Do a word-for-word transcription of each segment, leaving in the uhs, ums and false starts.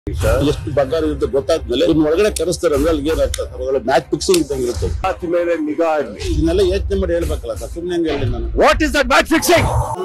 ಎಷ್ಟು ಬಂಗಾರ ಇರುತ್ತೆ ಗೊತ್ತಾದ್ಮೇಲೆ ಇನ್ನು ಒಳಗಡೆ ಕರೆಸ್ತಾರೆ ಅಂದ್ರೆ ಅಲ್ಲಿ ಏನಾಗ್ತದೆ ಅವಾಗ ಮ್ಯಾಚ್ ಫಿಕ್ಸಿಂಗ್ ಇದ್ದಂಗೆ ಇರುತ್ತೆ. ಜಾತಿ ಮೇಲೆ ನಿಗಾ ಇರಲಿ, ಇದನ್ನೆಲ್ಲ ಯೋಚನೆ ಮಾಡಿ ಹೇಳ್ಬೇಕಲ್ಲ ಸರ್, ಸುಮ್ಮನೆ ಹೆಂಗೆ ಹೇಳಿ ನಾನು. What is that match fixing?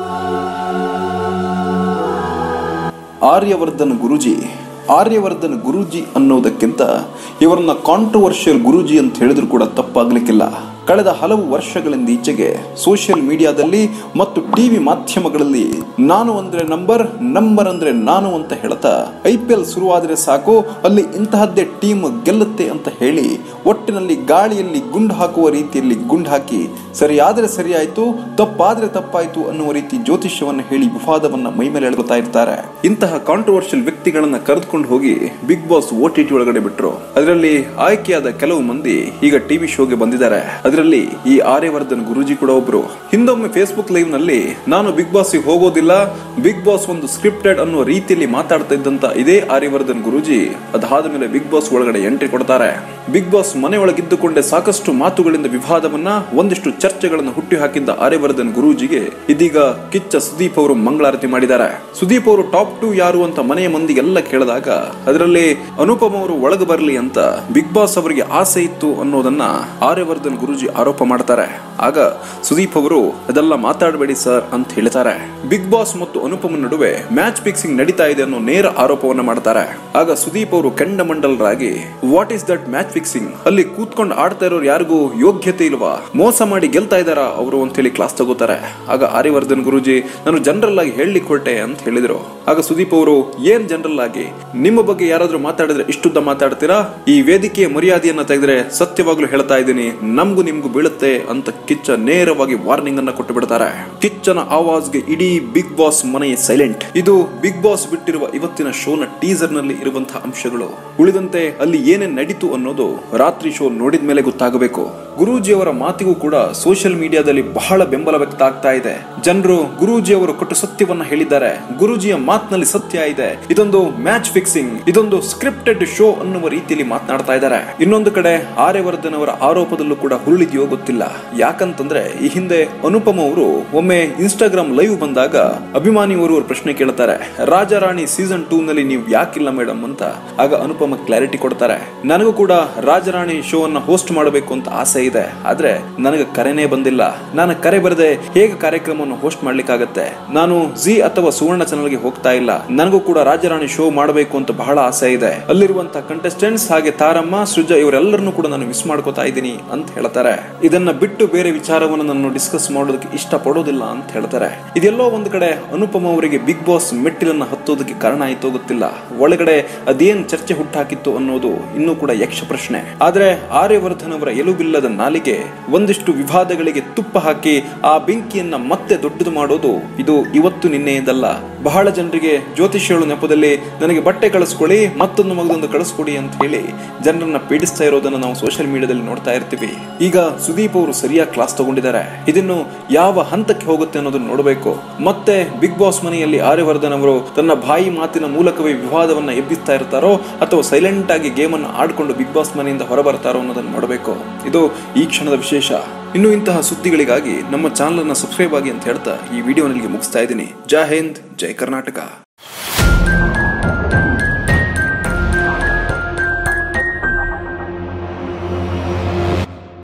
Aryavardhan Guruji Aryavardhan Guruji ಅನ್ನೋದಕ್ಕಿಂತ ಇವರನ್ನ ಕಾಂಟ್ರವರ್ಷಿಯಲ್ ಗುರೂಜಿ ಅಂತ ಹೇಳಿದ್ರು ಕೂಡ ತಪ್ಪಾಗ್ಲಿಕ್ಕಿಲ್ಲ. ಕಳೆದ ಹಲವು ವರ್ಷಗಳಿಂದ ಈಚೆಗೆ ಸೋಷಿಯಲ್ ಮೀಡಿಯಾದಲ್ಲಿ ಮತ್ತು ಟಿವಿ ಮಾಧ್ಯಮಗಳಲ್ಲಿ ನಾನು ಅಂದ್ರೆ ನಂಬರ್ ನಂಬರ್ ಅಂದ್ರೆ ನಾನು ಅಂತ ಹೇಳ್ತಾ ಐ ಪಿ ಎಲ್ ಶುರುವಾದರೆ ಸಾಕು ಅಲ್ಲಿ ಇಂತಹದ್ದೇ ಟೀಮ್ ಗೆಲ್ಲುತ್ತೆ ಅಂತ ಹೇಳಿ ಒಟ್ಟಿನಲ್ಲಿ ಗಾಳಿಯಲ್ಲಿ ಗುಂಡು ಹಾಕುವ ರೀತಿಯಲ್ಲಿ ಗುಂಡು ಹಾಕಿ ಸರಿಯಾದರೆ ಸರಿಯಾಯ್ತು, ತಪ್ಪಾದ್ರೆ ತಪ್ಪಾಯ್ತು ಅನ್ನುವ ರೀತಿ ಜ್ಯೋತಿಷ್ಯವನ್ನ ಹೇಳಿ ವಿವಾದವನ್ನ ಮೈಮೇಲೆ ಎಳೆದುತ್ತಾ ಇರ್ತಾರೆ. ಇಂತಹ ಕಾಂಟ್ರವರ್ಷಿಯಲ್ ವ್ಯಕ್ತಿಗಳನ್ನ ಕರೆದುಕೊಂಡು ಹೋಗಿ Bigg Boss O T T ಒಳಗಡೆ ಬಿಟ್ರು. ಅದರಲ್ಲಿ ಆಯ್ಕೆಯಾದ ಕೆಲವು ಮಂದಿ ಈಗ ಟಿವಿ ಶೋಗೆ ಬಂದಿದ್ದಾರೆ. ಅದರಲ್ಲಿ ಈ ಆರ್ಯವರ್ಧನ್ ಗುರೂಜಿ ಕೂಡ ಒಬ್ರು. ಹಿಂದೊಮ್ಮೆ ಫೇಸ್ಬುಕ್ ಲೈವ್ ನಲ್ಲಿ ನಾನು ಬಿಗ್ ಬಾಸ್ ಹೋಗೋದಿಲ್ಲ, ಬಿಗ್ ಬಾಸ್ ಒಂದು ಸ್ಕ್ರಿಪ್ಟೆಡ್ ಅನ್ನುವ ರೀತಿಯಲ್ಲಿ ಮಾತಾಡ್ತಾ ಇದ್ದಂತ ಇದೇ ಆರ್ಯವರ್ಧನ್ ಗುರೂಜಿ ಅದಾದ ಮೇಲೆ ಬಿಗ್ ಬಾಸ್ ಒಳಗಡೆ ಎಂಟ್ರಿ ಕೊಡ್ತಾರೆ. ಬಿಗ್ ಬಾಸ್ ಮನೆ ಒಳಗಿದ್ದುಕೊಂಡೆ ಸಾಕಷ್ಟು ಮಾತುಗಳಿಂದ ವಿವಾದವನ್ನ, ಒಂದಿಷ್ಟು ಚರ್ಚೆಗಳನ್ನು ಹುಟ್ಟಿ ಹಾಕಿದ್ದ ಆರ್ಯವರ್ಧನ್ ಗುರೂಜಿಗೆ ಇದೀಗ ಕಿಚ್ಚ ಸುದೀಪ್ ಅವರು ಮಂಗಳಾರತಿ ಮಾಡಿದ್ದಾರೆ. ಸುದೀಪ್ ಅವರು ಟಾಪ್ ಟು ಯಾರು ಅಂತ ಮನೆಯ ಮಂದಿಗೆಲ್ಲ ಕೇಳಿದಾಗ ಅದರಲ್ಲಿ ಅನುಪಮ್ ಅವರು ಒಳಗೆ ಬರಲಿ ಅಂತ ಬಿಗ್ ಬಾಸ್ ಅವರಿಗೆ ಆಸೆ ಇತ್ತು ಅನ್ನೋದನ್ನ ಆರ್ಯವರ್ಧನ್ ಗುರೂಜಿ ಆರೋಪ ಮಾಡ್ತಾರೆ. ಆಗ ಸುದೀಪ್ ಅವರು ಅದೆಲ್ಲ ಮಾತಾಡಬೇಡಿ ಸರ್ ಅಂತ ಹೇಳ್ತಾರೆ. ಬಿಗ್ ಬಾಸ್ ಮತ್ತು ಅನುಪಮ್ ನಡುವೆ ಮ್ಯಾಚ್ ಫಿಕ್ಸಿಂಗ್ ನಡೀತಾ ಇದೆ ಅನ್ನೋ ನೇರ ಆರೋಪವನ್ನ ಮಾಡ್ತಾರೆ. ಆಗ ಸುದೀಪ್ ಅವರು ಕೆಂಡಮಂಡಲರಾಗಿ what is that match fixing, ಅಲ್ಲಿ ಕೂತ್ಕೊಂಡು ಆಡ್ತಾ ಇರೋರು ಯಾರಿಗೂ ಯೋಗ್ಯತೆ ಇಲ್ವಾ, ಮೋಸ ಮಾಡಿ ಗೆಲ್ತಾ ಇದಾರ ಅವರು ಅಂತ ಹೇಳಿ ಕ್ಲಾಸ್ ತಗೋತಾರೆ. ಆಗ ಆರ್ಯವರ್ಧನ್ ಗುರೂಜಿ ನಾನು ಜನರಲ್ ಆಗಿ ಹೇಳಲಿಕ್ಕೆ ಹೊರಟೆ ಅಂತ ಹೇಳಿದ್ರು. ಆಗ ಸುದೀಪ್ ಅವರು ಏನ್ ಜನರಲ್ ಆಗಿ, ನಿಮ್ಮ ಬಗ್ಗೆ ಯಾರಾದ್ರೂ ಮಾತಾಡಿದ್ರೆ ಇಷ್ಟುದ್ದ ಮಾತಾಡ್ತೀರಾ, ಈ ವೇದಿಕೆಯ ಮರ್ಯಾದೆಯನ್ನ ತೆಗೆದ್ರೆ ಸತ್ಯವಾಗ್ಲೂ ಹೇಳ್ತಾ ಇದ್ದೀನಿ ನಮ್ಗೂ ನಿಮ್ಗೂ ಬೀಳುತ್ತೆ ಅಂತ ಕಿಚ್ಚ ನೇರವಾಗಿ ವಾರ್ನಿಂಗ್ ಅನ್ನ ಕೊಟ್ಟು ಬಿಡ್ತಾರೆ. ಕಿಚ್ಚನ ಆವಾಜ್ಗೆ ಇಡೀ ಬಿಗ್ ಬಾಸ್ ಮನೆ ಸೈಲೆಂಟ್. ಇದು ಬಿಗ್ ಬಾಸ್ ಬಿಟ್ಟಿರುವ ಇವತ್ತಿನ ಶೋನ ಟೀಸರ್ ನಲ್ಲಿ ಇರುವಂತಹ ಅಂಶಗಳು. ಉಳಿದಂತೆ ಅಲ್ಲಿ ಏನೇನ್ ನಡೀತು ಅನ್ನೋದು ರಾತ್ರಿ ಶೋ ನೋಡಿದ ಮೇಲೆ ಗೊತ್ತಾಗಬೇಕು. ಗುರೂಜಿ ಅವರ ಮಾತಿಗೂ ಕೂಡ ಸೋಷಿಯಲ್ ಮೀಡಿಯಾದಲ್ಲಿ ಬಹಳ ಬೆಂಬಲ ವ್ಯಕ್ತ ಆಗ್ತಾ ಇದೆ. ಜನರು ಗುರೂಜಿ ಅವರು ಕೊಟ್ಟು ಸತ್ಯವನ್ನ ಹೇಳಿದ್ದಾರೆ, ಗುರೂಜಿಯ ಮಾತಿನಲ್ಲಿ ಸತ್ಯ ಇದೆ, ಇದೊಂದು ಮ್ಯಾಚ್ ಫಿಕ್ಸಿಂಗ್, ಇದೊಂದು ಸ್ಕ್ರಿಪ್ಟೆಡ್ ಶೋ ಅನ್ನುವ ರೀತಿಯಲ್ಲಿ ಮಾತನಾಡ್ತಾ ಇದ್ದಾರೆ. ಇನ್ನೊಂದು ಕಡೆ ಆರ್ಯವರ್ಧನ್ ಅವರ ಆರೋಪದಲ್ಲೂ ಕೂಡ ಹುರುಳಿದೆಯೋ ಗೊತ್ತಿಲ್ಲ. ಯಾಕಂತಂದ್ರೆ ಈ ಹಿಂದೆ ಅನುಪಮ್ ಅವರು ಒಮ್ಮೆ ಇನ್ಸ್ಟಾಗ್ರಾಮ್ ಲೈವ್ ಬಂದಾಗ ಅಭಿಮಾನಿಯವರು ಪ್ರಶ್ನೆ ಕೇಳ್ತಾರೆ, ರಾಜಾರಾಣಿ ಸೀಸನ್ ಟೂ ನಲ್ಲಿ ನೀವು ಯಾಕಿಲ್ಲ ಮೇಡಮ್ ಅಂತ. ಆಗ ಅನುಪಮ ಕ್ಲಾರಿಟಿ ಕೊಡ್ತಾರೆ, ನನಗೂ ಕೂಡ ರಾಜಾರಾಣಿ ಶೋ ಅನ್ನ ಹೋಸ್ಟ್ ಮಾಡಬೇಕು ಅಂತ ಆಸೆ ಇದೆ, ಆದ್ರೆ ನನಗೆ ಕರೆನೇ ಬಂದಿಲ್ಲ, ನಾನು ಕರೆ ಬರದೆ ಹೇಗೆ ಕಾರ್ಯಕ್ರಮವನ್ನು ಹೋಸ್ಟ್ ಮಾಡ್ಲಿಕ್ಕಾಗತ್ತೆ, ನಾನು ಜಿ ಅಥವಾ ಸುವರ್ಣ ಚಾನಲ್ಗೆ ಹೋಗ್ತಾ ಇಲ್ಲ, ನನಗೂ ಕೂಡ ರಾಜಾರಾಣಿ ಶೋ ಮಾಡಬೇಕು ಅಂತ ಬಹಳ ಆಸೆ ಇದೆ, ಅಲ್ಲಿರುವಂತಹ ಕಂಟೆಸ್ಟೆಂಟ್ಸ್ ಹಾಗೆ ತಾರಮ್ಮ ಸೃಜಾ ಇವರೆಲ್ಲರನ್ನು ಕೂಡ ನಾನು ಮಿಸ್ ಮಾಡ್ಕೋತಾ ಇದ್ದೀನಿ ಅಂತ ಹೇಳ್ತಾರೆ. ಇದನ್ನ ಬಿಟ್ಟು ಬೇರೆ ವಿಚಾರವನ್ನು ನಾನು ಡಿಸ್ಕಸ್ ಮಾಡೋದಕ್ಕೆ ಇಷ್ಟ ಪಡೋದಿಲ್ಲ ಅಂತ ಹೇಳ್ತಾರೆ. ಇದೆಲ್ಲೋ ಒಂದು ಕಡೆ ಅನುಪಮ ಅವರಿಗೆ ಬಿಗ್ ಬಾಸ್ ಮೆಟ್ಟಿಲನ್ನ ಹತ್ತೋದಕ್ಕೆ ಕಾರಣ ಆಯ್ತೋ ಗೊತ್ತಿಲ್ಲ. ಒಳಗಡೆ ಅದೇನ್ ಚರ್ಚೆ ಹುಟ್ಟಾಕಿತ್ತು ಅನ್ನೋದು ಇನ್ನೂ ಕೂಡ ಯಕ್ಷ ಪ್ರಶ್ನೆ. ಆದ್ರೆ ಆರ್ಯವರ್ಧನ್ ಅವರ ಎಲುಬಿಲ್ಲದ ನಾಲಿಗೆ ಒಂದಿಷ್ಟು ವಿವಾದಗಳಿಗೆ ತುಪ್ಪ ಹಾಕಿ ಆ ಬೆಂಕಿಯನ್ನ ಮತ್ತೆ ದೊಡ್ಡದು ಮಾಡೋದು ಇದು ಇವತ್ತು ನಿನ್ನೆಯದಲ್ಲ. ಬಹಳ ಜನರಿಗೆ ಜ್ಯೋತಿಷ್ಯಳು ನೆಪದಲ್ಲಿ ನನಗೆ ಬಟ್ಟೆ ಕಳಿಸ್ಕೊಳ್ಳಿ, ಮತ್ತೊಂದು ಮಗದೊಂದು ಕಳಿಸ್ಕೊಡಿ ಅಂತ ಹೇಳಿ ಜನರನ್ನ ಪೀಡಿಸ್ತಾ ಇರೋದನ್ನ ನಾವು ಸೋಷಿಯಲ್ ಮೀಡಿಯಾದಲ್ಲಿ ನೋಡ್ತಾ ಇರ್ತೀವಿ. ಈಗ ಸುದೀಪ್ ಅವರು ಸರಿಯಾಗಿ ಕ್ಲಾಸ್ ತಗೊಂಡಿದ್ದಾರೆ. ಇದನ್ನು ಯಾವ ಹಂತಕ್ಕೆ ಹೋಗುತ್ತೆ ಅನ್ನೋದನ್ನ ನೋಡಬೇಕು. ಮತ್ತೆ ಬಿಗ್ ಬಾಸ್ ಮನೆಯಲ್ಲಿ ಆರ್ಯವರ್ಧನ್ ಅವರು ತನ್ನ ಬಾಯಿ ಮಾತಿನ ಮೂಲಕವೇ ವಿವಾದವನ್ನ ಎಬ್ಬಿಸ್ತಾ ಇರ್ತಾರೋ ಅಥವಾ ಸೈಲೆಂಟ್ ಆಗಿ ಗೇಮ್ ಅನ್ನು ಆಡ್ಕೊಂಡು ಬಿಗ್ ಬಾಸ್ ಮನೆಯಿಂದ ಹೊರಬರ್ತಾರೋ ಅನ್ನೋದನ್ನ ನೋಡಬೇಕು. ಇದು ಈ ಕ್ಷಣದ ವಿಶೇಷ. ಇನ್ನು ಇಂತಹ ಸುದ್ದಿಗಳಿಗಾಗಿ ನಮ್ಮ ಚಾನಲ್ ಅನ್ನ ಸಬ್ಸ್ಕ್ರೈಬ್ ಆಗಿ ಅಂತ ಹೇಳ್ತಾ ಈ ವಿಡಿಯೋನಲ್ಲಿ ಮುಗಿಸ್ತಾ ಇದ್ದೀನಿ. ಜೈ ಹಿಂದ್, ಜೈ ಕರ್ನಾಟಕ.